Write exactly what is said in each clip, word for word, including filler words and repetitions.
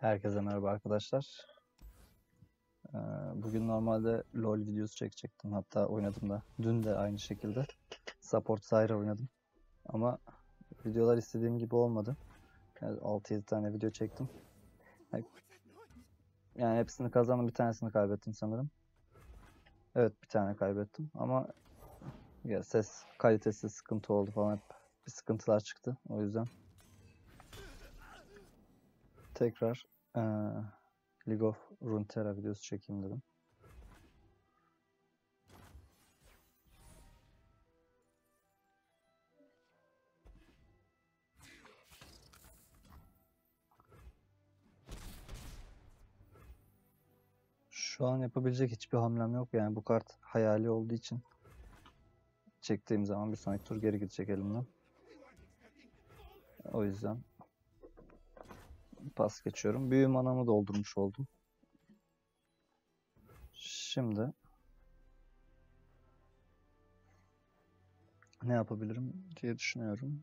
Herkese merhaba arkadaşlar. Ee, Bugün normalde LoL videosu çekecektim. Hatta oynadım da. Dün de aynı şekilde. Support Zyra oynadım. Ama videolar istediğim gibi olmadı. Yani altı yedi tane video çektim. Yani hepsini kazandım. Bir tanesini kaybettim sanırım. Evet, bir tane kaybettim. Ama ya ses kalitesi sıkıntı oldu falan. Hep bir sıkıntılar çıktı. O yüzden tekrar ee, League of Runeterra videosu çekeyim dedim. Şu an yapabilecek hiçbir hamlem yok. Yani bu kart hayali olduğu için çektiğim zaman bir sonraki tur geri gidecek elimden. O yüzden pas geçiyorum. Büyü manamı doldurmuş oldum. Şimdi ne yapabilirim diye düşünüyorum.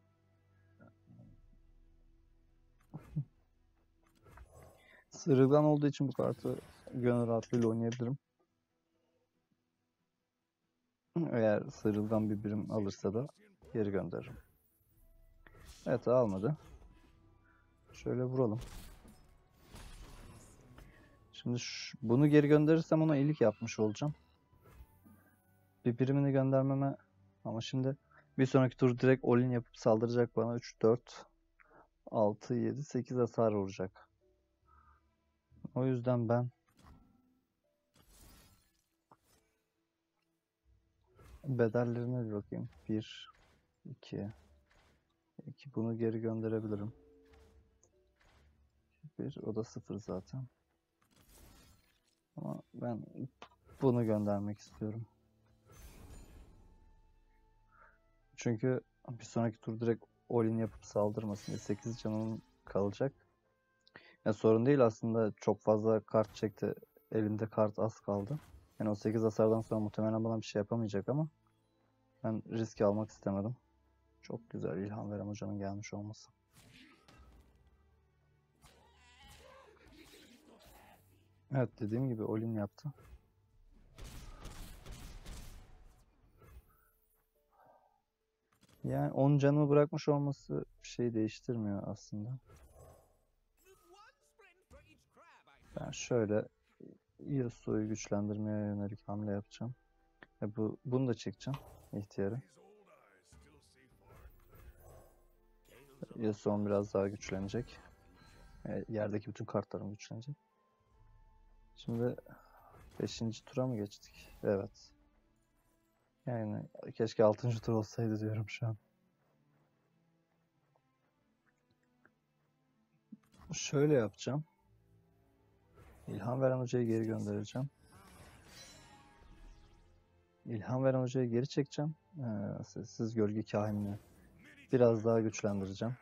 Sırılgan olduğu için bu kartı gönül rahatlığıyla oynayabilirim. Eğer sırılgan bir birim alırsa da geri gönderirim. Evet, almadı. Şöyle vuralım. Şimdi şu, bunu geri gönderirsem ona iyilik yapmış olacağım. Bir birimini göndermeme ama şimdi bir sonraki tur direkt all-in yapıp saldıracak bana. Üç, dört, altı, yedi, sekiz hasar vuracak. O yüzden ben bedellerine bir bakayım. bir, iki, iki bunu geri gönderebilirim. bir, o da sıfır zaten. Ama ben bunu göndermek istiyorum. Çünkü bir sonraki tur direkt all-in yapıp saldırmasın. sekiz canım kalacak. Ya sorun değil aslında, çok fazla kart çekti. Elinde kart az kaldı. Yani o sekiz hasardan sonra muhtemelen bana bir şey yapamayacak ama ben risk almak istemedim. Çok güzel İlham Veren Hoca'nın gelmiş olması. Evet, dediğim gibi all-in yaptı. Yani on canımı bırakmış olması bir şey değiştirmiyor aslında. Ben şöyle Yasuo'yu güçlendirmeye yönelik hamle yapacağım. E bu, bunu da çekeceğim ihtiyarı. Yasuo'm biraz daha güçlenecek. E, yerdeki bütün kartlarım güçlenecek. Şimdi beşinci tura mı geçtik? Evet. Yani keşke altıncı tur olsaydı diyorum şu an. Şöyle yapacağım. İlham Veren Hoca'yı geri göndereceğim. İlham Veren Hoca'yı geri çekeceğim. Ee, sessiz Gölge Kahinini biraz daha güçlendireceğim.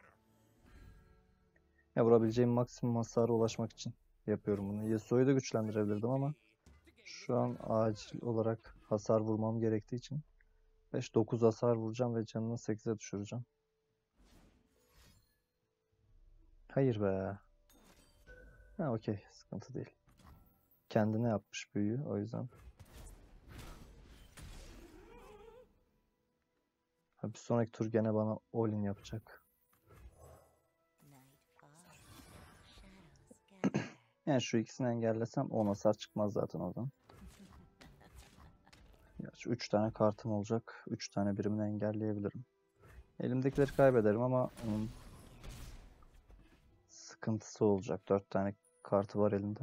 Ya vurabileceğim maksimum hasara ulaşmak için yapıyorum bunu. Yasuo'yu da güçlendirebilirdim ama şu an acil olarak hasar vurmam gerektiği için beş dokuz hasar vuracağım ve canını sekize düşüreceğim. Hayır be. Ha, okey, sıkıntı değil. Kendine yapmış büyüyü, o yüzden. Ha, bir sonraki tur gene bana all-in yapacak. Yani şu ikisini engellesem on hasar çıkmaz zaten oradan. Gerçi üç tane kartım olacak. üç tane birimini engelleyebilirim. Elimdekileri kaybederim ama onun sıkıntısı olacak. dört tane kartı var elinde.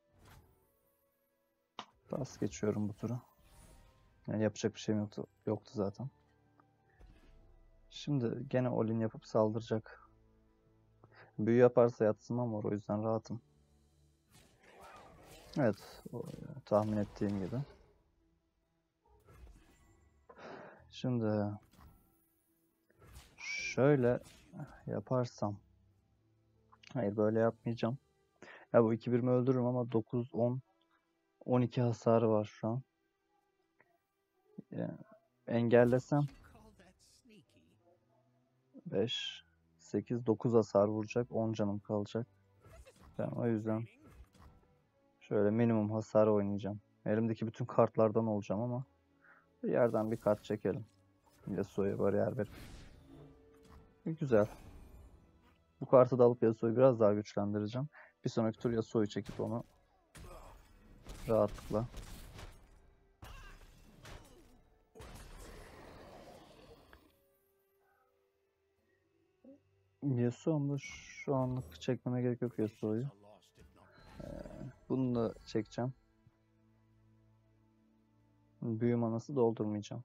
Pas geçiyorum bu turu. Yani yapacak bir şeyim yoktu, yoktu zaten. Şimdi gene all-in yapıp saldıracak. Büyü yaparsa yatsımam var, o yüzden rahatım. Evet, o, tahmin ettiğim gibi. Şimdi şöyle yaparsam, hayır böyle yapmayacağım. Ya bu iki birimi öldürürüm ama dokuz, on, on iki hasarı var şu an. Yani engellesem beş, sekiz, dokuz hasar vuracak. on canım kalacak. Ben o yüzden şöyle minimum hasar oynayacağım. Elimdeki bütün kartlardan olacağım ama bir yerden bir kart çekelim. Yasuo'ya bariyer verip. Güzel. Bu kartı da alıp Yasuo'yu biraz daha güçlendireceğim. Bir sonraki tur Yasuo'yu çekip onu rahatlıkla. Yasuo'mu şu anlık çekmeme gerek yok Yasuo'yu. Ee, bunu da çekeceğim. Büyü manası doldurmayacağım.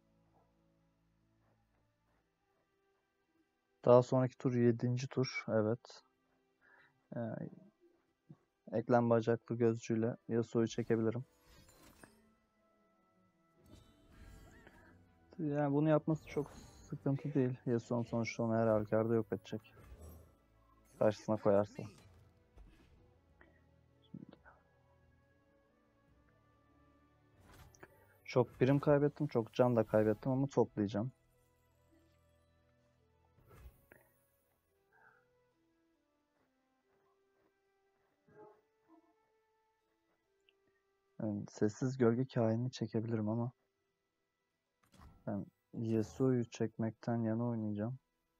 Daha sonraki tur yedinci tur. Evet. Ee, eklem bacaklı gözcüyle Yasuo'yu çekebilirim. Yani bunu yapması çok sıkıntı değil. Yasuo'nun sonuçta onu her halükarda yok edecek. Karşısına koyarsa. Çok birim kaybettim, çok can da kaybettim ama toplayacağım. Yani sessiz gölge kainini çekebilirim ama ben Yasuo'yu çekmekten yana oynayacağım.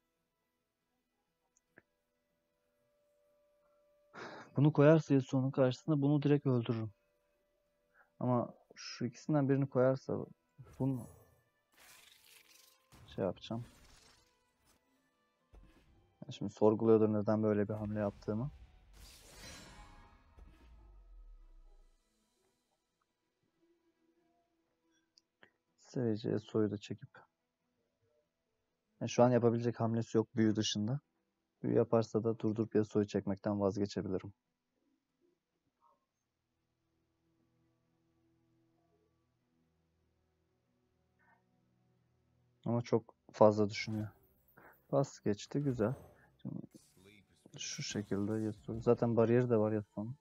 Bunu koyarsa Yasuo'nun karşısına bunu direkt öldürürüm. Ama şu ikisinden birini koyarsa bunu şey yapacağım. Şimdi sorguluyordur neden böyle bir hamle yaptığımı. Sevece Yasuo'yu da çekip. Yani şu an yapabilecek hamlesi yok büyü dışında. Büyü yaparsa da durdurup Yasuo'yu çekmekten vazgeçebilirim. Ama çok fazla düşünüyor. Pas geçti, güzel. Şimdi şu şekilde Yasuo. Zaten bariyeri de var Yasuo'nun.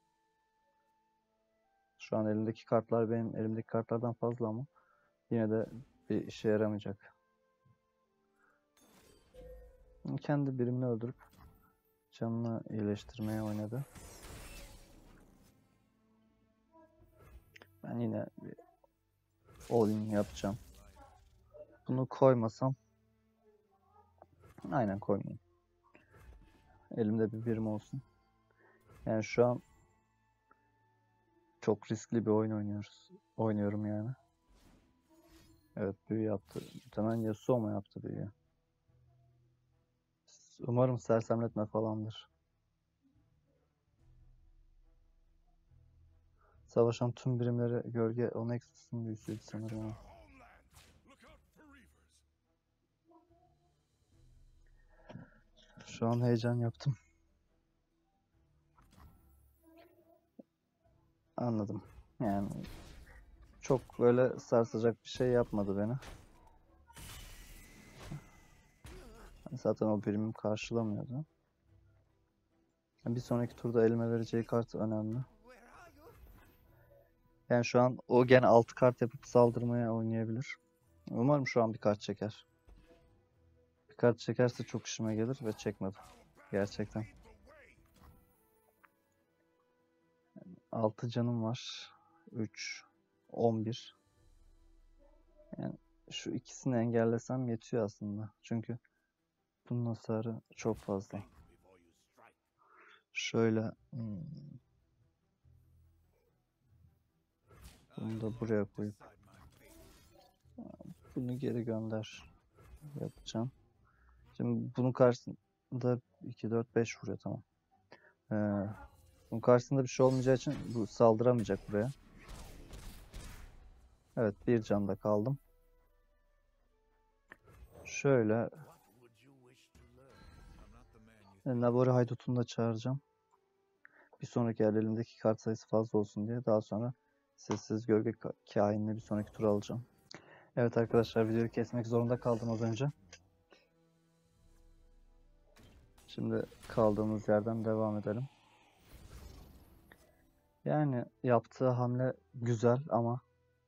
Şu an elimdeki kartlar benim elimdeki kartlardan fazla ama yine de bir işe yaramayacak. Kendi birimini öldürüp canını iyileştirmeye oynadı. Ben yine bir all-in yapacağım. Bunu koymasam aynen koymayayım. Elimde bir birim olsun. Yani şu an çok riskli bir oyun oynuyoruz. Oynuyorum yani. Evet, büyü yaptı. Muhtemelen Yasuo mu yaptı büyüyü? Umarım sersemletme falandır. Savaşan tüm birimleri gölge Onexus'un büyüsüydü sanırım ama. Şu an heyecan yaptım. Anladım. Yani çok böyle sarsacak bir şey yapmadı beni. Zaten o birimim karşılamıyordu. Bir sonraki turda elime vereceği kart önemli. Yani şu an o gene altı kart yapıp saldırmaya oynayabilir. Umarım şu an bir kart çeker. Bir kart çekerse çok işime gelir ve çekmedi. Gerçekten. altı canım var. üç, on bir. Yani şu ikisini engellesem yetiyor aslında. Çünkü bunun hasarı çok fazla. Şöyle hmm, bunu da buraya koyup bunu geri gönder yapacağım. Şimdi bunun karşısında iki, dört, beş vuruyor, tamam. Ee, bunun karşısında bir şey olmayacağı için bu saldıramayacak buraya. Evet, bir canda kaldım. Şöyle Nabori Haydut'unu da çağıracağım. Bir sonraki el elimdeki kart sayısı fazla olsun diye. Daha sonra sessiz gölge kainini bir sonraki tura alacağım. Evet arkadaşlar, videoyu kesmek zorunda kaldım az önce. Şimdi kaldığımız yerden devam edelim. Yani yaptığı hamle güzel ama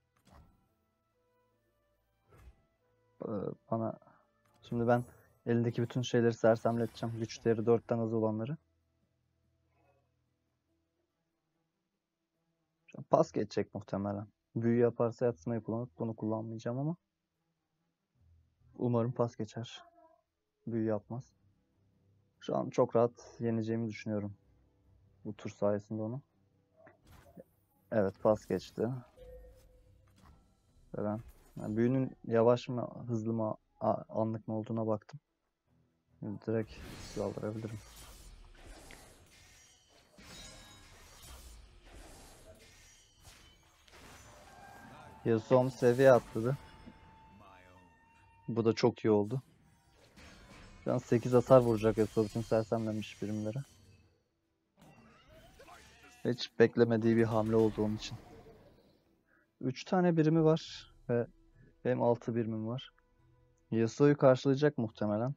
bana şimdi ben elindeki bütün şeyleri sersemleteceğim. Güç değeri dörtten az olanları. Şu an pas geçecek muhtemelen. Büyü yaparsa yatsımayı kullanıp bunu kullanmayacağım ama umarım pas geçer. Büyü yapmaz. Şu an çok rahat yeneceğimi düşünüyorum. Bu tur sayesinde onu. Evet, pas geçti. Ve ben yani büyünün yavaş mı hızlı mı anlık mı olduğuna baktım. Şimdi direkt saldırabilirim. Yasuo'm seviye atladı. Bu da çok iyi oldu. Şu an sekiz hasar vuracak Yasuo bütün sersemlenmiş birimlere. Hiç beklemediği bir hamle oldu onun için. üç tane birimi var ve benim altı birimim var. Yasuo'yu karşılayacak muhtemelen.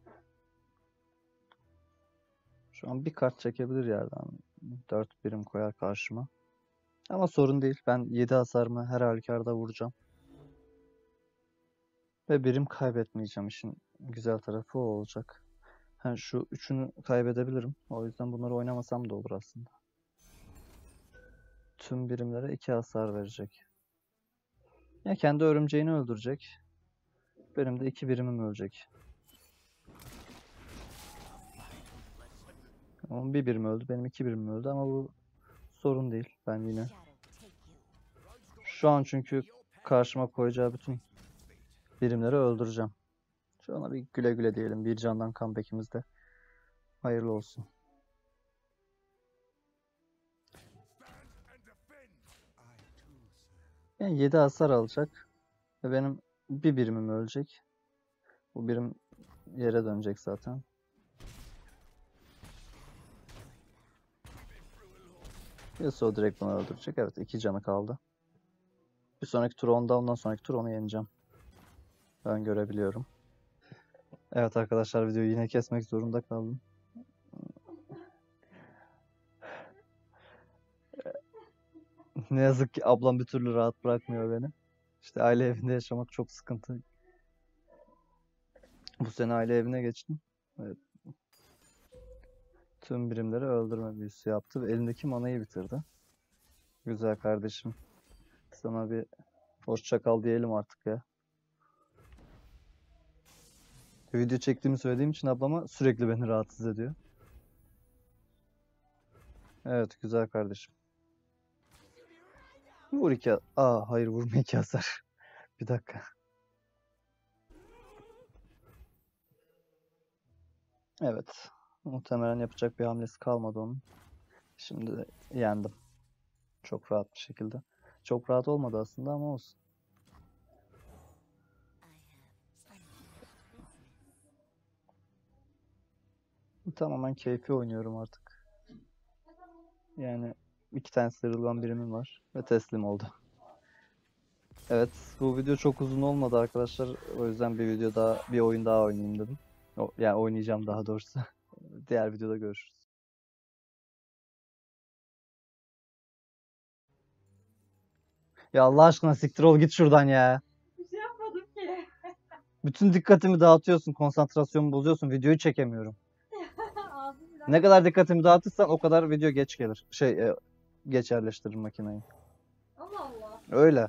Şu an bir kart çekebilir yerden. dört birim koyar karşıma. Ama sorun değil. Ben yedi hasarımı her halükarda vuracağım. Ve birim kaybetmeyeceğim. İşin güzel tarafı o olacak. Ha, şu üçünü kaybedebilirim. O yüzden bunları oynamasam da olur aslında. Tüm birimlere iki hasar verecek. Ya kendi örümceğini öldürecek. Benim de iki birimim ölecek. Onun bir birim öldü. Benim iki birimim öldü ama bu sorun değil. Ben yine. Şu an çünkü karşıma koyacağı bütün birimleri öldüreceğim. Şu ana bir güle güle diyelim. Bir candan comeback'imiz de hayırlı olsun. Yani yedi hasar alacak. Ve benim bir birimim ölecek. Bu birim yere dönecek zaten. Yasuo direkt bunu öldürecek. Evet, iki canı kaldı. Bir sonraki tur onda, ondan sonraki tur onu yeneceğim. Ben görebiliyorum. Evet arkadaşlar, videoyu yine kesmek zorunda kaldım. Ne yazık ki ablam bir türlü rahat bırakmıyor beni. İşte aile evinde yaşamak çok sıkıntı. Bu sene aile evine geçtim. Evet. Tüm birimleri öldürme büyüsü yaptı ve elindeki manayı bitirdi. Güzel kardeşim. Sana bir hoşça kal diyelim artık ya. Video çektiğimi söylediğim için ablama sürekli beni rahatsız ediyor. Evet güzel kardeşim. Vur iki... Aa hayır, vurma iki hasar. Bir dakika. Evet. Muhtemelen yapacak bir hamlesi kalmadı onun. Şimdi de yendim. Çok rahat bir şekilde. Çok rahat olmadı aslında ama olsun. Tamamen keyfi oynuyorum artık. Yani iki tane sıyrılan birimim var ve teslim oldu. Evet, bu video çok uzun olmadı arkadaşlar. O yüzden bir video daha, bir oyun daha oynayayım dedim. O, yani oynayacağım daha doğrusu. Diğer videoda görüşürüz. Ya Allah aşkına siktir ol git şuradan ya. Bir şey yapmadım ki. Bütün dikkatimi dağıtıyorsun, konsantrasyonumu bozuyorsun, videoyu çekemiyorum. Ağzım biraz... Ne kadar dikkatimi dağıtırsan o kadar video geç gelir. Şey, e, geç yerleştiririm makineyi. Allah Allah. Öyle.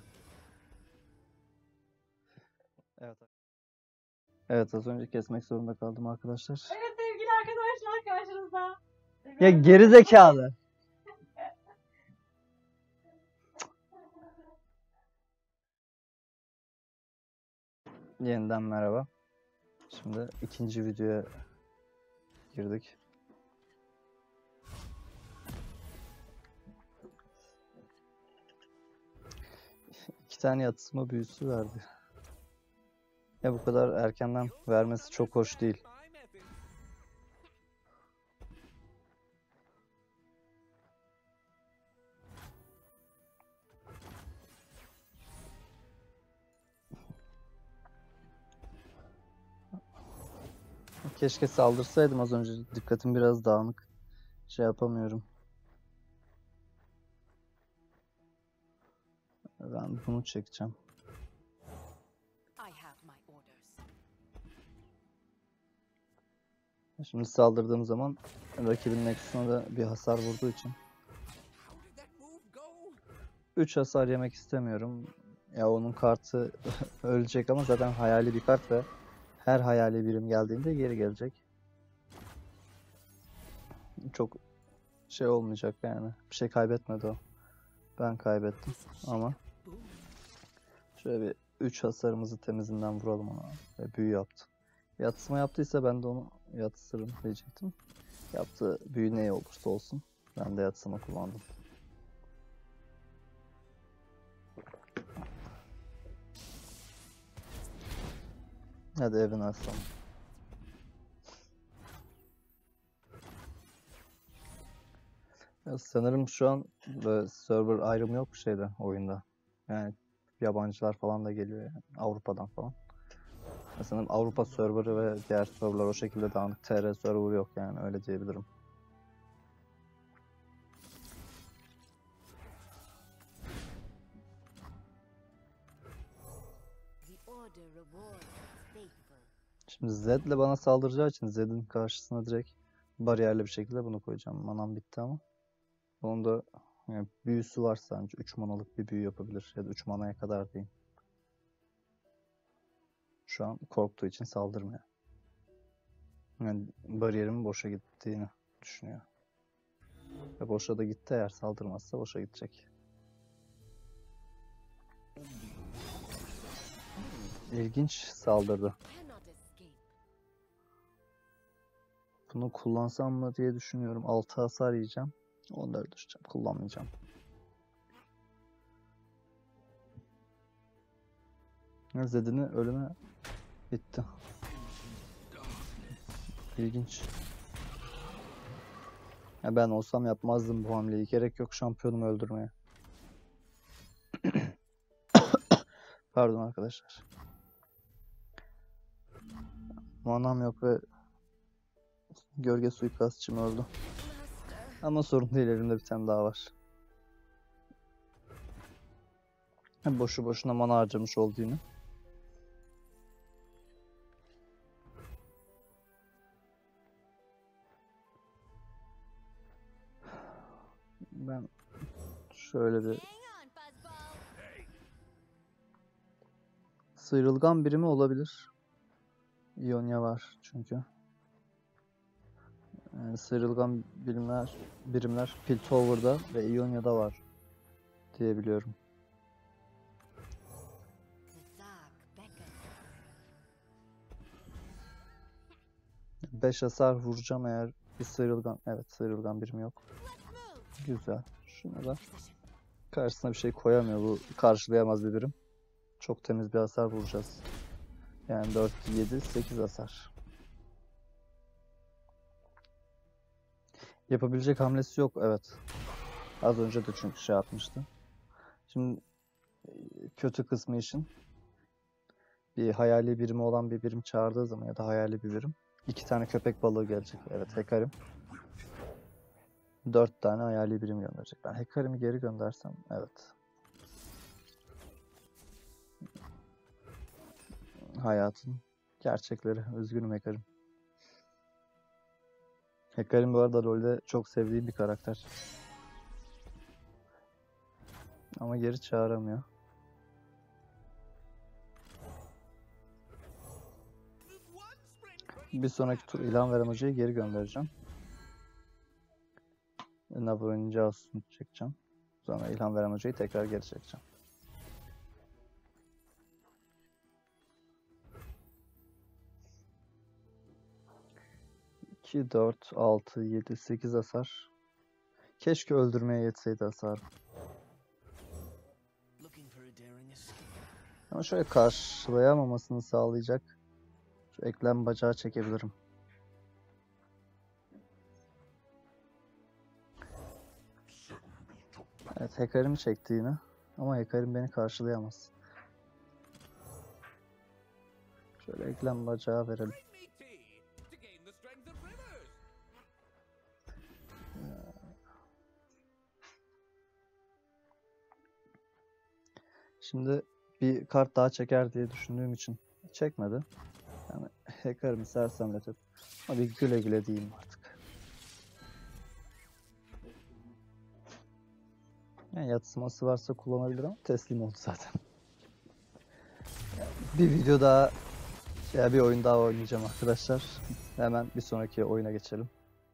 Evet. Evet, az önce kesmek zorunda kaldım arkadaşlar. Evet sevgili arkadaşlar, karşınızda. Ya geri zekalı. Yeniden merhaba. Şimdi ikinci videoya girdik. İki tane yatışma büyüsü verdi. Ya bu kadar erkenden vermesi çok hoş değil. Keşke saldırsaydım az önce. Dikkatim biraz dağınık. Şey yapamıyorum. Ben bunu çekeceğim. Şimdi saldırdığım zaman rakibin nexus'una da bir hasar vurduğu için üç hasar yemek istemiyorum. Ya onun kartı ölecek ama zaten hayali bir kart ve her hayali birim geldiğinde geri gelecek. Çok şey olmayacak yani. Bir şey kaybetmedi o. Ben kaybettim ama şöyle bir üç hasarımızı temizinden vuralım ona. Ve büyü yaptı. Yatsıma yaptıysa ben de onu yatsırım diyecektim. Yaptığı büyü ne olursa olsun ben de yatsıma kullandım. Hadi evin aslanım. Ya sanırım şu an böyle server ayrımı yok şeyde oyunda. Yani yabancılar falan da geliyor yani Avrupa'dan falan. Ya sanırım Avrupa serverı ve diğer serverlar o şekilde dağınık. T R server yok yani öyle diyebilirim. Şimdi Z ile bana saldıracağı için Z'in karşısına direkt bariyerli bir şekilde bunu koyacağım. Manam bitti ama. Onun da yani büyüsü var sadece. üç manalık bir büyü yapabilir. Ya da üç manaya kadar diyeyim. Şu an korktuğu için saldırmıyor. Yani bariyerimin boşa gittiğini düşünüyor. Ve boşa da gitti, eğer saldırmazsa boşa gidecek. İlginç saldırdı. Bunu kullansam mı diye düşünüyorum. altı hasar yiyeceğim. Onları düşeceğim. Kullanmayacağım. Zed'ini ölüme bitti. İlginç. Ya ben olsam yapmazdım bu hamleyi. Gerek yok şampiyonumu öldürmeye. Pardon arkadaşlar. Manam yok ve gölge suikastçım öldü. Ama sorun değil, elimde bir tane daha var. Boşu boşuna mana harcamış oldu yine. Ben şöyle bir sıyrılgan birimi olabilir. İonya var çünkü. Yani sıyrılgan birimler, birimler Piltover'da ve İonya'da var diye biliyorum. beş hasar vuracağım eğer bir sıyrılgan. Evet, sıyrılgan birim yok. Güzel. Şuna da karşısına bir şey koyamıyor. Bu karşılayamaz bir birim. Çok temiz bir hasar vuracağız. Yani dört, yedi, sekiz hasar. Yapabilecek hamlesi yok. Evet. Az önce de çünkü şey yapmıştı. Şimdi kötü kısmı için bir hayali birimi olan bir birim çağırdığı zaman ya da hayali bir birim iki tane köpek balığı gelecek. Evet, Hekarim. Dört tane hayali birim gönderecek. Ben Hekarim'i geri göndersem evet. Hayatın gerçekleri. Üzgünüm Hekarim. Hekarim bu arada LoL'de çok sevdiğim bir karakter. Ama geri çağıramıyor. Bir sonraki tur ilan veren hocayı geri göndereceğim. Nav oynayınca Asus'unu çekeceğim. Sonra ilham veren hocayı tekrar geri çekeceğim. iki, dört, altı, yedi, sekiz hasar. Keşke öldürmeye yetseydi hasar. Ama şöyle karşılayamamasını sağlayacak şu eklem bacağı çekebilirim. Evet, Hekarim'i çekti yine. Ama Hekarim beni karşılayamaz. Şöyle eklem bacağı verelim. Şimdi bir kart daha çeker diye düşündüğüm için çekmedi. Yani Hekarim'i sersemletip hadi güle güle diyeyim artık. Yani yatsıması varsa kullanabilir ama teslim oldu zaten. Bir video daha ya bir oyun daha oynayacağım arkadaşlar. Hemen bir sonraki oyuna geçelim.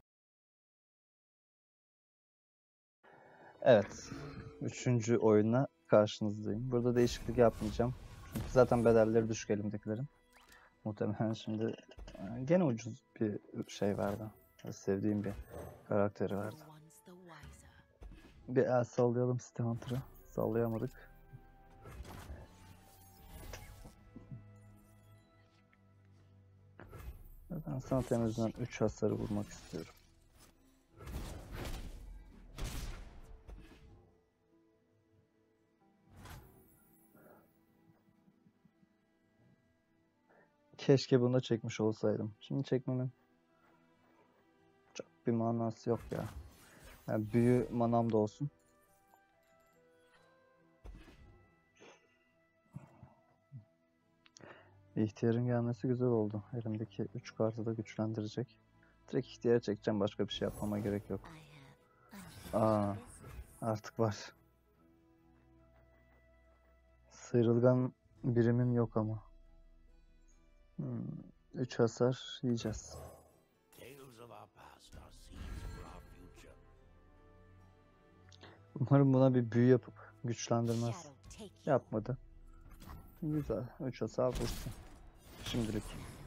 Evet. Üçüncü oyunla karşınızdayım. Burada değişiklik yapmayacağım. Çünkü zaten bedelleri düşük elimdekilerin. Muhtemelen şimdi e, gene ucuz bir şey verdi. Sevdiğim bir karakteri verdi. Bir el sallayalım City Hunter'ı. Sallayamadık. Ben sana temizden üç hasarı vurmak istiyorum. Keşke bunu da çekmiş olsaydım. Şimdi çekmemin çok bir manası yok ya. Yani büyü manam da olsun. İhtiyarın gelmesi güzel oldu. Elimdeki üç kartı da güçlendirecek. Direkt ihtiyara çekeceğim. Başka bir şey yapmama gerek yok. Aa, artık var. Sıyrılgan birimim yok ama. Hmm, üç hasar yiyeceğiz. Umarım buna bir büyü yapıp güçlendirmez. Yapmadı. Güzel. üç hasar vursun. Şimdilik.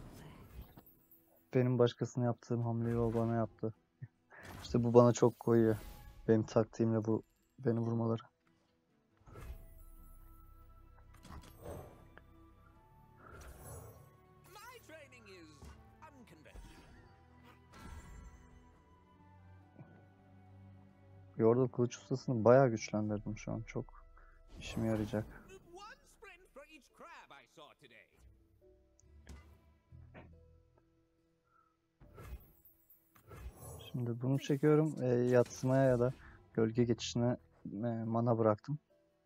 Benim başkasına yaptığım hamleyi o bana yaptı. İşte bu bana çok koyuyor. Benim taktiğimle bu beni vurmaları. Yordle kılıç ustasını bayağı güçlendirdim şu an. Çok işime yarayacak. Şimdi bunu çekiyorum. E, yatsımaya ya da gölge geçişine e, mana bıraktım.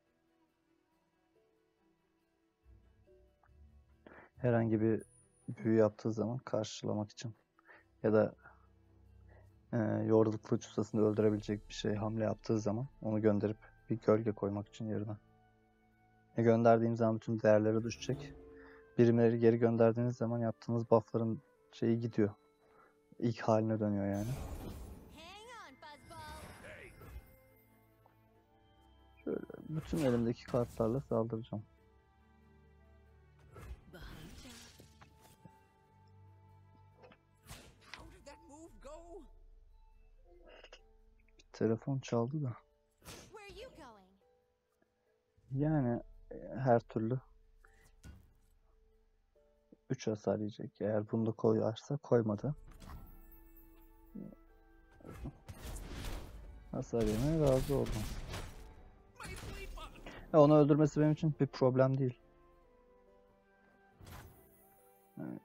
Herhangi bir büyü yaptığı zaman karşılamak için. Ya da e, Yordle kılıç ustasını öldürebilecek bir şey hamle yaptığı zaman onu gönderip bir gölge koymak için yerine. E, gönderdiğim zaman bütün değerleri düşecek. Birimleri geri gönderdiğiniz zaman yaptığınız buffların şeyi gidiyor. İlk haline dönüyor yani. Şöyle bütün elimdeki kartlarla saldıracağım. Bir telefon çaldı da. Yani her türlü üç hasar yiyecek. Eğer bunu da koyarsa koymadı. Hasar yemeye razı oldum. Ya onu öldürmesi benim için bir problem değil. Yani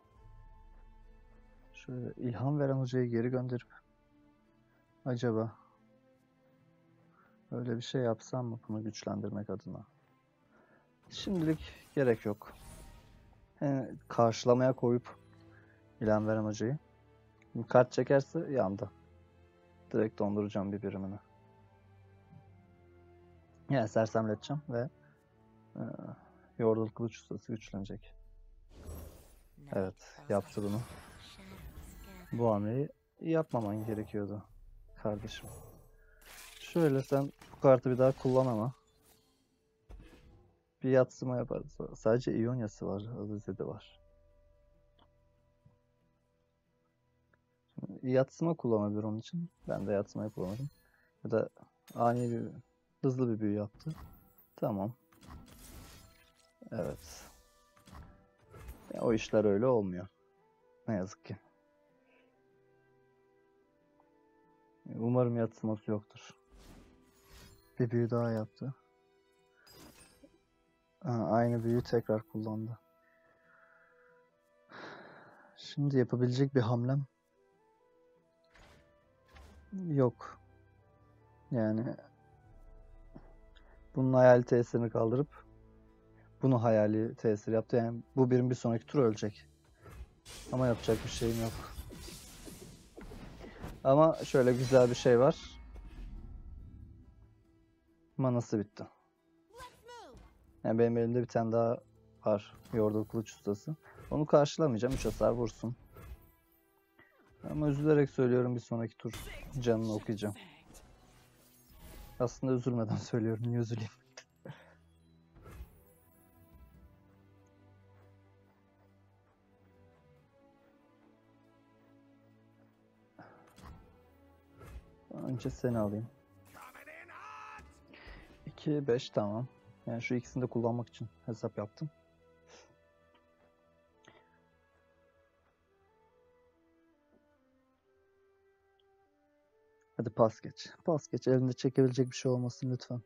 şöyle ilham veren hocayı geri gönderip acaba öyle bir şey yapsam mı bunu güçlendirmek adına? Şimdilik gerek yok. Yani karşılamaya koyup ilham veren hocayı. Kart çekerse yandı. Direkt donduracağım bir birimini. Yani sersemleteceğim ve e, Yordle kılıç ustası güçlenecek. Evet, yaptı bunu. Bu hamleyi yapmaman gerekiyordu kardeşim. Şöyle sen bu kartı bir daha kullan ama. Bir yatsıma yaparız. Sadece İonya'sı var, Azize'de var. Şimdi yatsıma kullanabilir onun için. Ben de yatsımayı kullanırım. Ya da ani bir, hızlı bir büyü yaptı. Tamam. Evet. Ya, o işler öyle olmuyor. Ne yazık ki. Umarım yatsıması yoktur. Bir büyü daha yaptı. Ha, aynı büyüyü tekrar kullandı. Şimdi yapabilecek bir hamlem yok. Yani bunun hayali tesirini kaldırıp bunu hayali tesir yaptı. Yani bu birim bir sonraki tur ölecek. Ama yapacak bir şeyim yok. Ama şöyle güzel bir şey var. Manası bitti. Yani benim elimde bir tane daha var. Yordle Kılıç Ustası. Onu karşılamayacağım. üç hasar vursun. Ama üzülerek söylüyorum, bir sonraki tur canını okuyacağım. Aslında üzülmeden söylüyorum. Niye üzüleyim? Önce seni alayım. iki, beş tamam. Yani şu ikisini de kullanmak için hesap yaptım. Hadi pas geç. Pas geç. Elinde çekebilecek bir şey olmasın lütfen.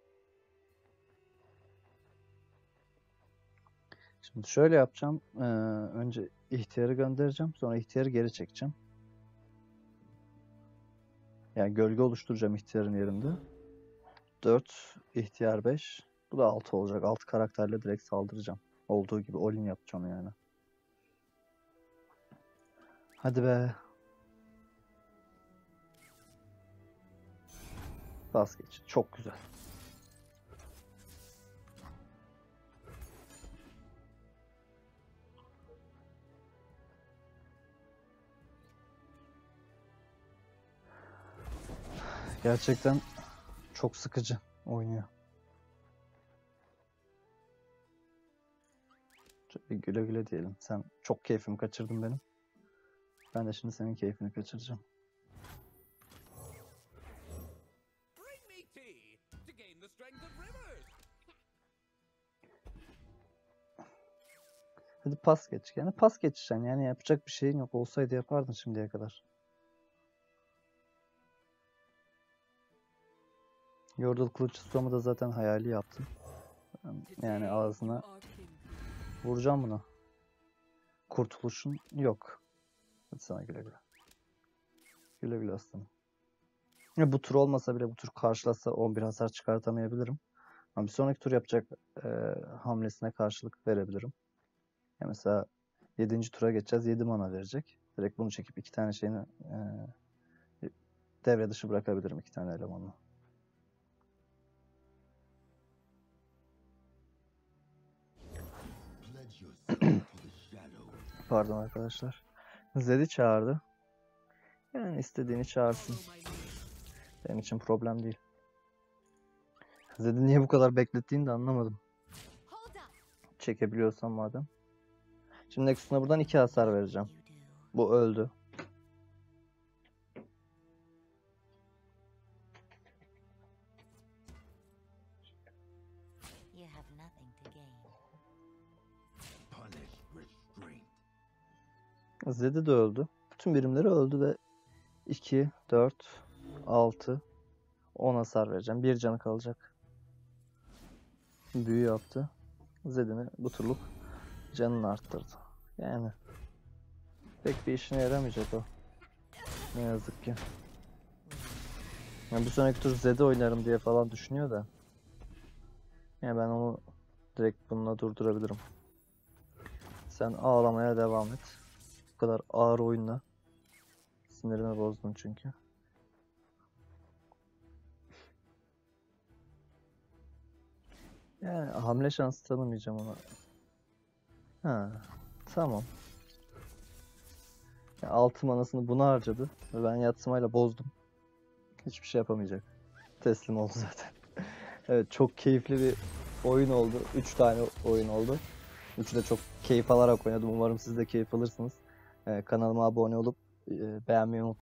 Şimdi şöyle yapacağım. Ee, önce ihtiyarı göndereceğim. Sonra ihtiyarı geri çekeceğim. Yani gölge oluşturacağım ihtiyarın yerinde. dört, ihtiyar beş. Bu da altı olacak. altı karakterle direkt saldıracağım. Olduğu gibi all-in yapacağım yani. Hadi be. Pas geç. Çok güzel. Gerçekten çok sıkıcı oynuyor. Şöyle güle güle diyelim. Sen çok keyfimi kaçırdın benim. Ben de şimdi senin keyfini kaçıracağım. Hadi pas geç. Yani pas geçeceksin. Yani yapacak bir şeyin yok. Olsaydı yapardın şimdiye kadar. Yordle Kılıç Ustamı da zaten hayali yaptım. Yani ağzına vuracağım bunu. Kurtuluşun yok. Hadi sana güle güle. Güle güle aslanım. Ya bu tur olmasa bile bu tur karşılasa on bir hasar çıkartamayabilirim. Ama bir sonraki tur yapacak e, hamlesine karşılık verebilirim. Ya mesela yedinci tura geçeceğiz. yedi mana verecek. Direkt bunu çekip iki tane şeyini e, devre dışı bırakabilirim, iki tane elemanla. Pardon arkadaşlar. Zed'i çağırdı. Yani istediğini çağırsın. Benim için problem değil. Zed'i niye bu kadar beklettiğini de anlamadım. Çekebiliyorsam madem. Şimdi Nexus'una buradan iki hasar vereceğim. Bu öldü. Zed'i de öldü. Bütün birimleri öldü ve iki, dört, altı, on hasar vereceğim. Bir canı kalacak. Büyü yaptı. Zed'ini bu turluk canını arttırdı. Yani pek bir işine yaramayacak o. Ne yazık ki. Yani bir sonraki tur Zed'i oynarım diye falan düşünüyor da. Yani ben onu direkt bununla durdurabilirim. Sen ağlamaya devam et. Bu kadar ağır oyunla. Sinirimi bozdun çünkü. Yani hamle şansı tanımayacağım ona. Ha, tamam. Yani altı manasını buna harcadı ve ben yatsımayla bozdum. Hiçbir şey yapamayacak. Teslim oldu zaten. Evet, çok keyifli bir oyun oldu. üç tane oyun oldu. Üçü de çok keyif alarak oynadım. Umarım siz de keyif alırsınız. Ee, kanalıma abone olup e, beğenmeyi unutmayın.